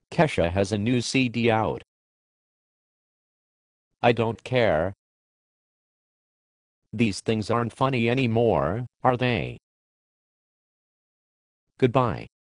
Kesha has a new CD out. I don't care. These things aren't funny anymore, are they? Goodbye.